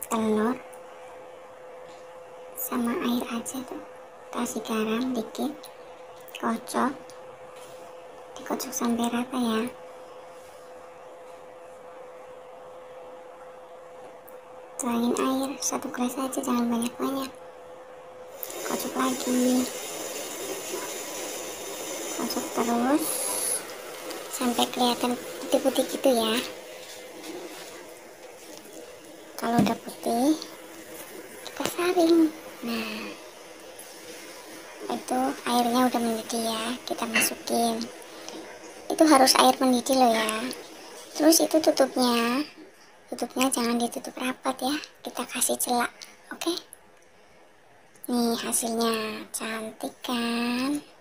telur sama air aja tuh, kasih garam dikit, dikocok sampai rata ya. Tuangin air 1 gelas aja, jangan banyak-banyak. Kocok lagi, kocok terus sampai kelihatan putih-putih gitu ya. Kalau udah putih, kita saring. Nah, itu airnya udah mendidih ya, kita masukin. Itu harus air mendidih loh ya. Terus itu tutupnya jangan ditutup rapat ya, kita kasih celak. Oke, nih hasilnya cantik kan.